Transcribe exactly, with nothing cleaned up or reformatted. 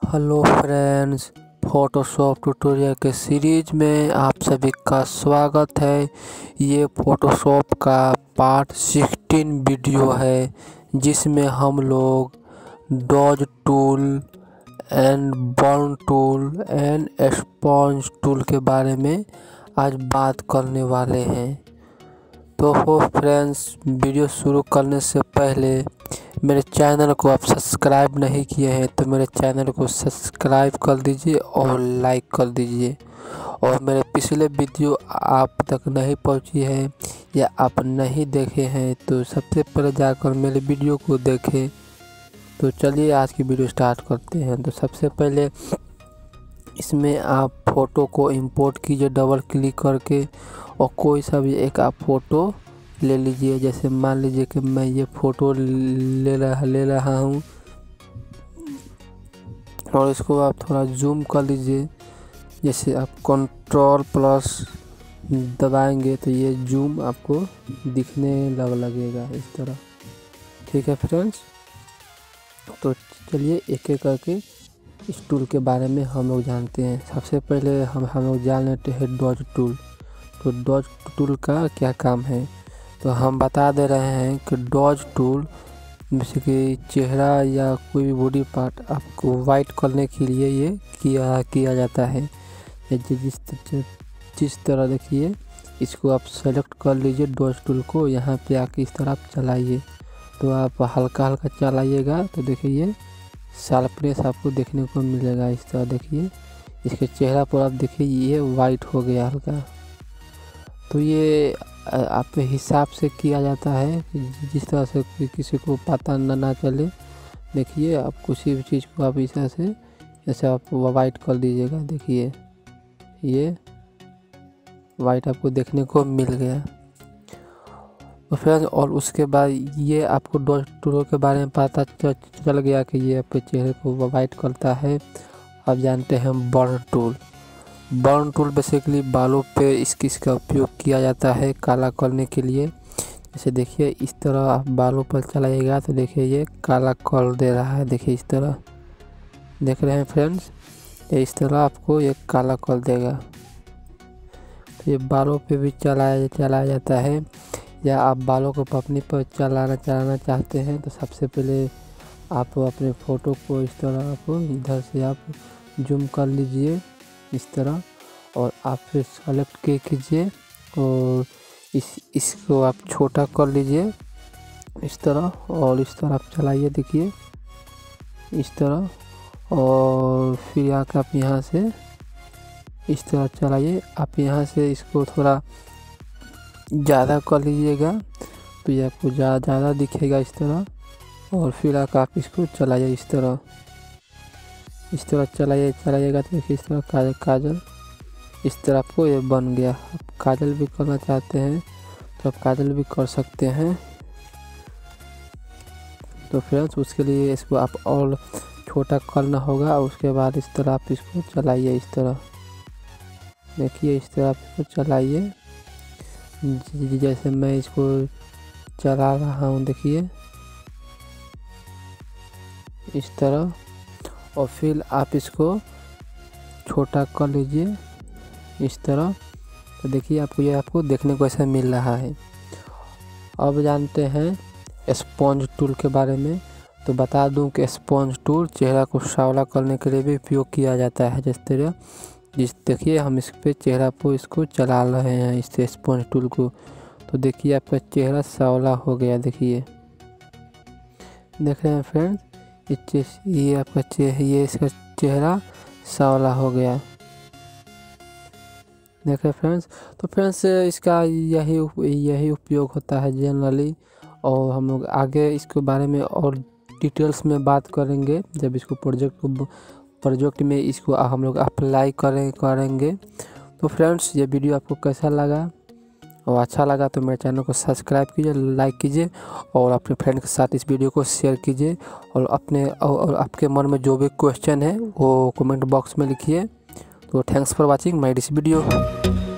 Hello friends, Photoshop tutorial के series में आप सभी का स्वागत है। ये फोटोशॉप का पार्ट सिक्सटीन वीडियो है जिसमें हम लोग dodge tool and burn tool and sponge tool के बारे में आज बात करने वाले हैं। तो हो फ्रेंड्स, वीडियो शुरू करने से पहले मेरे चैनल को आप सब्सक्राइब नहीं किए हैं तो मेरे चैनल को सब्सक्राइब कर दीजिए और लाइक कर दीजिए। और मेरे पिछले वीडियो आप तक नहीं पहुंची है या आप नहीं देखे हैं तो सबसे पहले जाकर मेरे वीडियो को देखें। तो चलिए आज की वीडियो स्टार्ट करते हैं। तो सबसे पहले इसमें आप फ़ोटो को इंपोर्ट कीजिए डबल क्लिक करके, और कोई सा भी एक आप फ़ोटो ले लीजिए। जैसे मान लीजिए कि मैं ये फ़ोटो ले रहा ले रहा हूँ और इसको आप थोड़ा जूम कर लीजिए। जैसे आप कंट्रोल प्लस दबाएंगे तो ये जूम आपको दिखने लग लगेगा इस तरह। ठीक है फ्रेंड्स, तो चलिए एक एक करके इस टूल के बारे में हम लोग जानते हैं। सबसे पहले हम हम लोग जान लेते हैं डॉज टूल। तो डॉज टूल का क्या काम है, तो हम बता दे रहे हैं कि डॉज टूल जैसे कि चेहरा या कोई भी बॉडी पार्ट आपको वाइट करने के लिए ये किया किया जाता है। जिस जिस तरह देखिए, इसको आप सेलेक्ट कर लीजिए डॉज टूल को, यहाँ पे आके इस तरह आप चलाइए। तो आप हल्का हल्का चलाइएगा तो देखिए ये शार्पनेस आपको देखने को मिलेगा इस तरह। देखिए इसके चेहरा पर आप देखिए ये वाइट हो गया हल्का। तो ये आपके हिसाब से किया जाता है जिस तरह से किसी को पता न ना चले। देखिए आप किसी भी चीज़ को आप इस तरह से जैसे आप वाइट कर दीजिएगा। देखिए ये वाइट आपको देखने को मिल गया। तो फ्रेंड्स, और उसके बाद ये आपको डॉज टूल के बारे में पता चल गया कि ये आपके चेहरे को वाइट करता है। अब जानते हैं burn tool. Burn tool basically बालों पे इसकी इसका उपयोग किया जाता है काला करने के लिए। जैसे देखिए इस तरह आप बालों पर चलाइएगा तो देखिए ये काला कर दे रहा है। देखिए इस तरह देख रहे हैं फ्रेंड्स, ये इस तरह आपको ये काला कर देगा। तो ये बालों पे भी चलाया चलाया जाता है, या आप बालों को पपनी पर चलाना चलाना चाहते हैं तो सबसे पहले आप अपने फ़ोटो को इस तरह आप इधर से आप जूम कर लीजिए इस तरह, और आप फिर सेलेक्ट कीजिए और इस इसको आप छोटा कर लीजिए इस तरह, और इस तरह आप चलाइए। देखिए इस तरह, और फिर आकर आप यहाँ से इस तरह चलाइए। आप यहाँ से इसको थोड़ा ज़्यादा कर लीजिएगा तो ये आपको ज़्यादा ज़्यादा दिखेगा इस तरह। और फिर आकर आप इसको चलाइए इस तरह इस तरह चलाइए चलाइएगा तो देखिए इस तरह काजल काजल इस तरह आपको ये बन गया। आप काजल भी करना चाहते हैं तो आप काजल भी कर सकते हैं। तो फ्रेंड्स, उसके लिए इसको आप और छोटा करना होगा, और उसके बाद इस तरह आप इसको चलाइए इस तरह। देखिए इस तरह आप इसको चलाइए जैसे मैं इसको चला रहा हूँ। देखिए इस तरह, और फिर आप इसको छोटा कर लीजिए इस तरह। तो देखिए आपको ये आपको देखने को ऐसा मिल रहा है। अब जानते हैं स्पॉन्ज टूल के बारे में। तो बता दूं कि स्पॉन्ज टूल चेहरा को सांवला करने के लिए भी उपयोग किया जाता है। जिस तरह जिस देखिए हम इस पे चेहरा को इसको चला रहे हैं इससे स्पॉन्ज टूल को, तो देखिए आपका चेहरा सांवला हो गया। देखिए देख रहे हैं फ्रेंड्स, ये आपका चेहरा ये इसका चेहरा सांवला हो गया। देखें फ्रेंड्स, तो फ्रेंड्स इसका यही यही उपयोग होता है जनरली, और हम लोग आगे इसके बारे में और डिटेल्स में बात करेंगे जब इसको प्रोजेक्ट को प्रोजेक्ट में इसको हम लोग अप्लाई करें करेंगे। तो फ्रेंड्स, ये वीडियो आपको कैसा लगा, और अच्छा लगा तो मेरे चैनल को सब्सक्राइब कीजिए, लाइक कीजिए, और अपने फ्रेंड के साथ इस वीडियो को शेयर कीजिए। और अपने और आपके मन में जो भी क्वेश्चन है वो कमेंट बॉक्स में लिखिए। तो thanks for watching my this video.